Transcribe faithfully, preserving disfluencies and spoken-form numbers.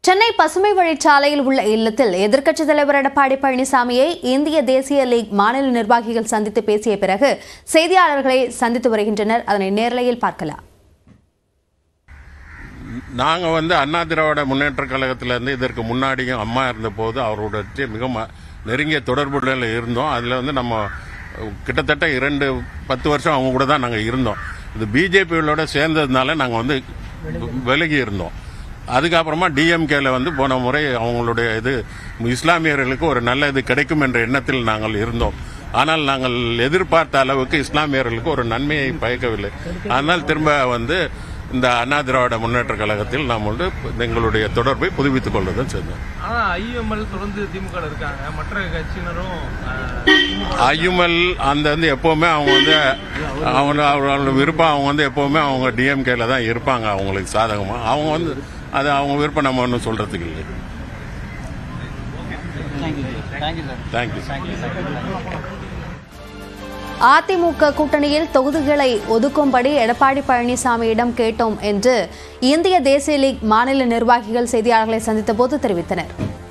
சென்னை பசுமை வழிச்சாலையில் உள்ள இல்லத்தில் எதிர்க்கட்சித் தலைவர் எடப்பாடி பழனிசாமியை இந்திய தேசிய லீக் மாநில நிர்வாகிகள் சந்தித்து பேசிய பிறகு செய்தியாளர்களை சந்தித்து வருகின்றனர். அதனை நேரலையில் பார்க்கலாம். நாங்கள் வந்து அண்ணா திராவிட முன்னேற்ற கழகத்திலேருந்து இதற்கு முன்னாடியும் அம்மா இருந்தபோது அவரோட மிக நெருங்கிய தொடர்புகளில் இருந்தோம். அதில் வந்து நம்ம கிட்டத்தட்ட இரண்டு பத்து வருஷம் அவங்க கூட தான் நாங்கள் இருந்தோம். இது பிஜேபியோட சேர்ந்ததுனால நாங்கள் வந்து விலகி இருந்தோம். அதுக்கப்புறமா டிஎம்கேல வந்து போன முறை அவங்களுடைய இது இஸ்லாமியர்களுக்கு ஒரு நல்ல இது கிடைக்கும் என்ற எண்ணத்தில் நாங்கள் இருந்தோம். ஆனால் நாங்கள் எதிர்பார்த்த அளவுக்கு இஸ்லாமியர்களுக்கு ஒரு நன்மையை பயக்கவில்லை. ஆனால் திரும்ப வந்து இந்த அண்ணா திராவிட முன்னேற்ற கழகத்தில் நாம் வந்து எங்களுடைய தொடர்பை புதுப்பித்துக் கொள்வதும் செஞ்சோம். ஐயுமல் அந்த வந்து எப்பவுமே அவங்க வந்து அவங்க அவங்களோட விருப்பம் அவங்க வந்து எப்பவுமே அவங்க டிஎம்கேல தான் இருப்பாங்க. அவங்களுக்கு சாதகமா அவங்க வந்து அது அவங்க விருப்பம் நம்ம ஒன்றும் சொல்றதுக்கு இல்லை. தேங்க்யூ. அதிமுக கூட்டணியில் தொகுதிகளை ஒதுக்கும்படி எடப்பாடி பழனிசாமியிடம் கேட்டோம் என்று இந்திய தேசிய லீக் மாநில நிர்வாகிகள் செய்தியாளர்களை சந்தித்த போது தெரிவித்தனர்.